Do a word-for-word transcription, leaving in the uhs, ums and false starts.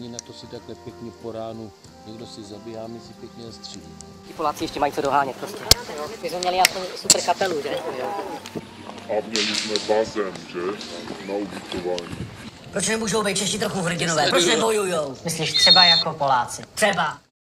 oni na to si takhle pěkně po ránu, někdo si zabíhá, my si pěkně zastřílí. Ti Poláci ještě mají co dohánět prostě. My jsme měli aspoň super kapelu, že? A měli jsme bazén, že? Na ubytování. Proč nemůžou být Češi trochu hrdinové? Proč nebojujou? Myslíš třeba jako Poláci? Třeba.